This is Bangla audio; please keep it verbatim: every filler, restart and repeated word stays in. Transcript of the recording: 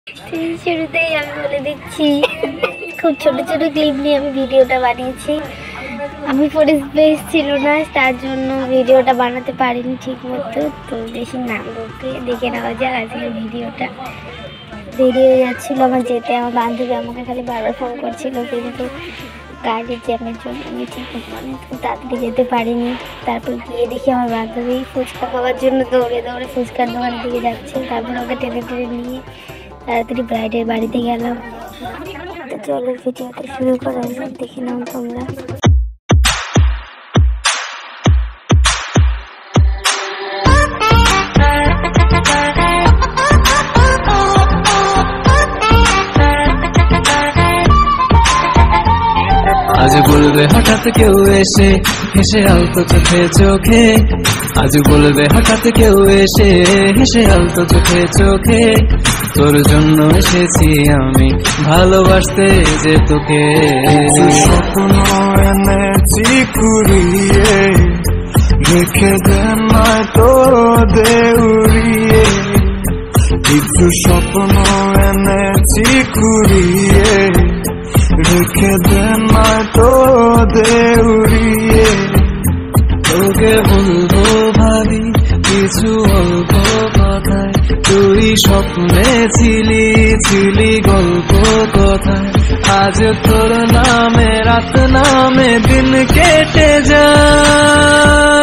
শুরুতেই আমি বলে দিচ্ছি, খুব ছোট ছোট ক্লিপ নিয়ে আমি ভিডিওটা বানিয়েছি। আমি পরিবেশ ছিল না, তার জন্য ভিডিওটা বানাতে পারিনি ঠিক মতো। তো বেশি নাম বলতে দেখে নেওয়া যাক আজকের ভিডিওটা। দেরি হয়ে যাচ্ছিলো আমার যেতে। আমার বান্ধবী আমাকে খালি বারবার ফোন করছিল, কিন্তু গাড়ির জ্যামের জন্য আমি ঠিক মানে তাড়াতাড়ি যেতে পারিনি। তারপর গিয়ে দেখি আমার বান্ধবী ফুচকা খাওয়ার জন্য দৌড়ে দৌড়ে ফুচকার দোকান দিকে যাচ্ছে। তারপর ওকে টেনে টেনে নিয়ে তাড়াতাড়ি ব্রাইডের বাড়িতে গেলাম। তো চলো ভিডিওটা শুরু করা যাক, দেখে নাও তোমরা। আজ বলবে হঠাৎ কেউ এসে হেসে আলতো চোখে চোখে, আজ বলবে হঠাৎ কেউ এসে হেসে আলতো চোখে চোখে, তোর জন্য এসেছি আমি ভালোবাসতে যে তোকে। স্বপ্ন এনেছি কুড়িয়ে, রেখে দেন নয় তো দেউড়িয়ে। কিছু স্বপ্ন এনেছি কুড়িয়ে, রেখে দেন নয় তো দেউড়িয়ে। তোকে বলবো ভাবি কিছু অল্প কথায়, তুই স্বপ্নে ছিলি ছিলি গল্প কথায়। আজ তোর নামে রাত নামে দিন কেটে যায়।